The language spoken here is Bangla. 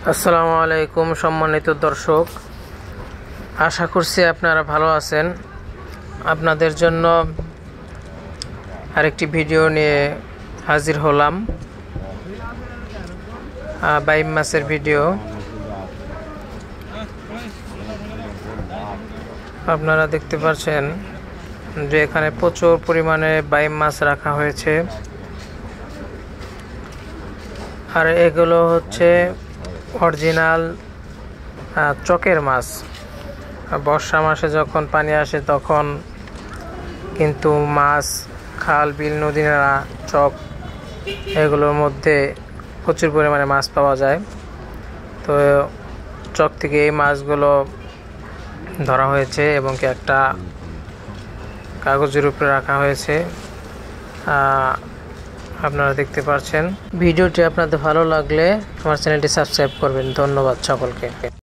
আসসালামু আলাইকুম সম্মানিত দর্শক, আশা করছি আপনারা ভালো আছেন। আপনাদের জন্য আরেকটি ভিডিও নিয়ে হাজির হলাম। বাইম মাছের ভিডিও। আপনারা দেখতে পাচ্ছেন যে এখানে প্রচুর পরিমাণে বাইম মাছ রাখা হয়েছে, আর এগুলো হচ্ছে অরিজিনাল চকের মাছ। বর্ষা মাসে যখন পানি আসে তখন কিন্তু মাছ, খাল, বিল, নদী, নালা, চক এগুলোর মধ্যে প্রচুর পরিমাণে মাছ পাওয়া যায়। তো চক থেকে এই মাছগুলো ধরা হয়েছে এবং একটা কাগজের উপরে রাখা হয়েছে। আপনারা দেখতে পাচ্ছেন। ভিডিওটি আপনাদের ভালো লাগলে আমার চ্যানেলটি সাবস্ক্রাইব করবেন। ধন্যবাদ সকলকে।